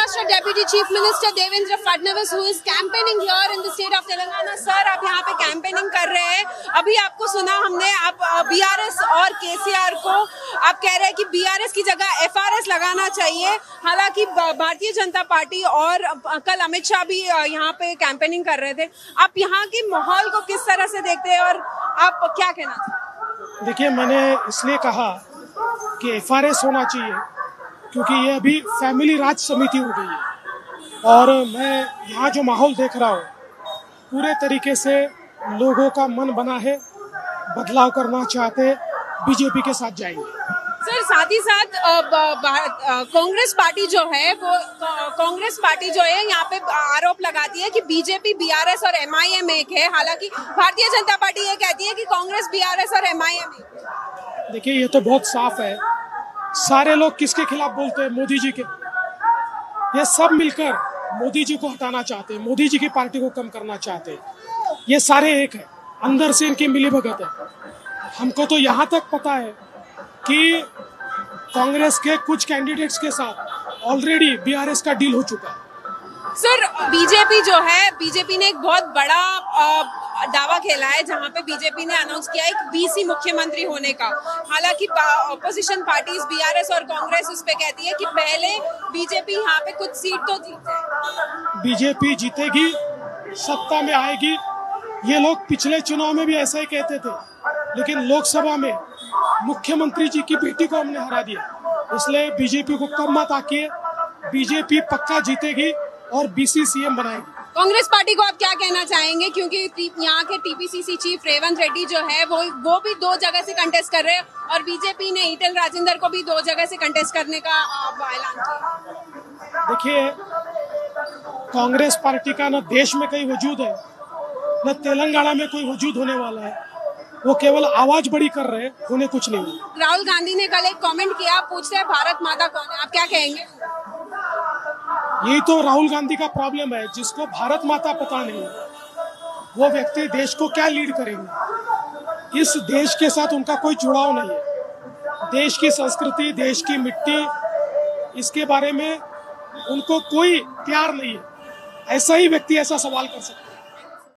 Maharashtra Deputy Chief Minister Devendra Fadnavis, who is campaigning here in the state of Telangana. Sir, आप यहाँ पे campaigning कर रहे हैं. अभी आपको सुना हमने, आप BRS और KCR को आप कह रहे हैं कि BRS की जगह FRS लगाना चाहिए. हालांकि भारतीय जनता पार्टी और कल अमित शाह भी यहाँ पे कैंपेनिंग कर रहे थे. आप यहाँ की माहौल को किस तरह से देखते हैं और आप क्या कहना चाहते हैं? देखिए, मैंने इसलिए कहा कि FRS होना चाहिए क्योंकि ये अभी फैमिली राज समिति हो गई है और मैं यहाँ जो माहौल देख रहा हूँ पूरे तरीके से लोगों का मन बना है, बदलाव करना चाहते, बीजेपी के साथ जाएंगे. सर, साथ ही साथ कांग्रेस पार्टी जो है वो यहाँ पे आरोप लगाती है कि बीजेपी, BRS और MIM एक है. हालांकि भारतीय जनता पार्टी ये कहती है कि कांग्रेस, BRS और MIM एक है. देखिए, ये तो बहुत साफ है. सारे लोग किसके खिलाफ बोलते हैं? मोदी जी के. ये सब मिलकर मोदी जी को हटाना चाहते हैं, मोदी जी की पार्टी को कम करना चाहते हैं. ये सारे एक है, अंदर से इनकी मिलीभगत है. हमको तो यहाँ तक पता है कि कांग्रेस के कुछ कैंडिडेट्स के साथ ऑलरेडी BRS का डील हो चुका है. सर, बीजेपी ने एक बहुत बड़ा दावा खेला है जहां पे बीजेपी ने अनाउंस किया एक BC मुख्यमंत्री होने का. हालांकि ऑपोजिशन पार्टीज BRS और कांग्रेस उस पे कहती है कि पहले बीजेपी यहाँ पे कुछ सीट तो जीत जाए. बीजेपी जीतेगी, सत्ता में आएगी. ये लोग पिछले चुनाव में भी ऐसा ही कहते थे, लेकिन लोकसभा में मुख्यमंत्री जी की बेटी को हमने हरा दिया. इसलिए बीजेपी को कम मत आकिए. बीजेपी पक्का जीतेगी और BC CM बनाएगी. कांग्रेस पार्टी को आप क्या कहना चाहेंगे, क्योंकि यहाँ के TPCC चीफ रेवंत रेड्डी जो है वो भी 2 जगह से कंटेस्ट कर रहे हैं और बीजेपी ने ईटेल राजेंद्र को भी 2 जगह से कंटेस्ट करने का ऐलान किया. देखिए, कांग्रेस पार्टी का न देश में कहीं वजूद है, न तेलंगाना में कोई वजूद होने वाला है. वो केवल आवाज बड़ी कर रहे हैं, उन्हें कुछ नहीं हुआ. राहुल गांधी ने कल एक कमेंट किया, पूछते हैं भारत माता कौन है, आप क्या कहेंगे? यही तो राहुल गांधी का प्रॉब्लम है. जिसको भारत माता पता नहीं, वो व्यक्ति देश को क्या लीड करेंगे. इस देश के साथ उनका कोई जुड़ाव नहीं है. देश की संस्कृति, देश की मिट्टी, इसके बारे में उनको कोई प्यार नहीं है. ऐसा ही व्यक्ति ऐसा सवाल कर सकता है.